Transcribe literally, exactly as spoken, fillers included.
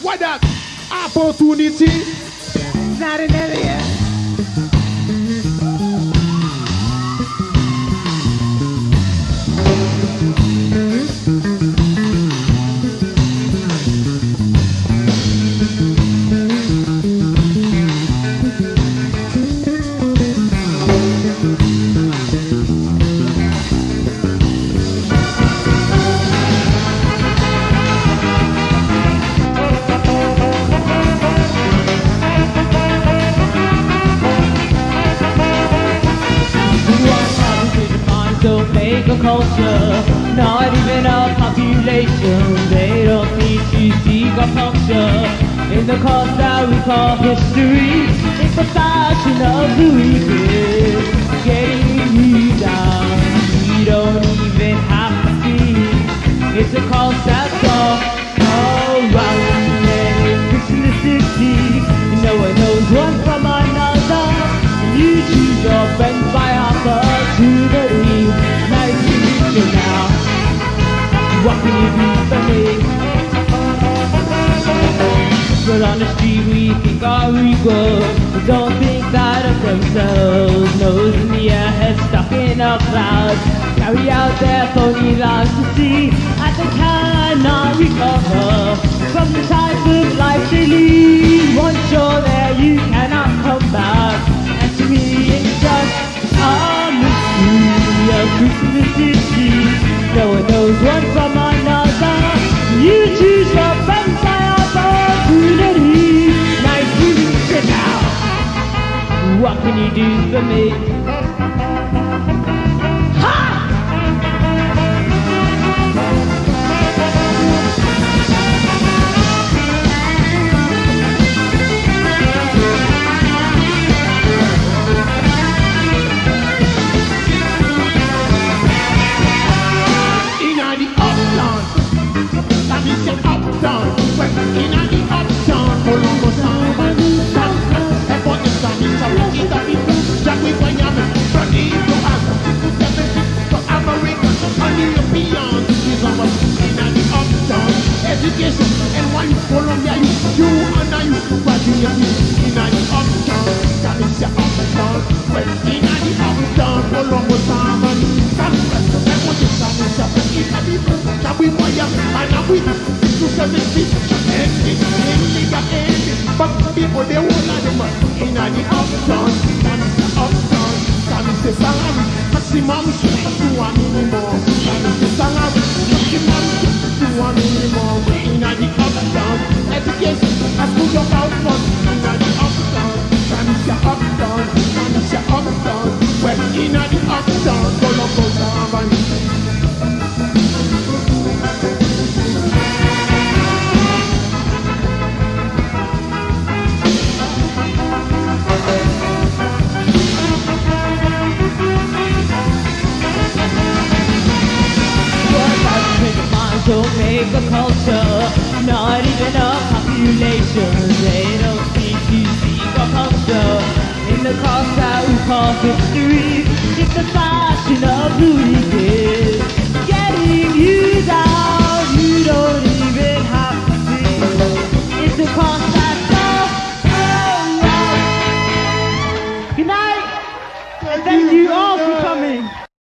What that? Opportunity. It's not an area. Don't make a culture, not even a population. They don't need to seek a puncture in the cause that we call history. It's a fashion of the weekend, getting you down. We don't even have to see. It's a cause that's all around and it's in the city. No one knows one from another. You choose your friends by opportunity. Nice to meet you now. What can you do for me? People on the street we think are equal, but don't think that of themselves. Nose in the air, head stuck in a cloud. Carry out their phony lives to see as they cannot recover from the type of life they lead. Once you're there, you cannot come back. And to me, it's just a mystery of truth in the city. No one knows one from another. You choose your friends by opportunity. Nice to meet you now. What can you do for me? Ha! Education and why you Colombia, you, you and I, you graduate in the uptown, that is your uptown, well, in the uptown, Columbus, Harmony, Southwest, and what is that, is that, in the people, that we want you, and we, to seventy, and it's illegal, but people, they won't let them, in the uptown, that is the uptown, that is the salary, maximum, to one anymore, that is the salary, maximum, to one anymore. In the uptown, education, as good about fun. In the uptown, and it's your uptown, and it's your uptown. Well, in the uptown, Columbus, Harmony. Don't make a culture, not even a population. They don't seem to seek a puncture in the cause that we call history. It's the fashion of the weekend.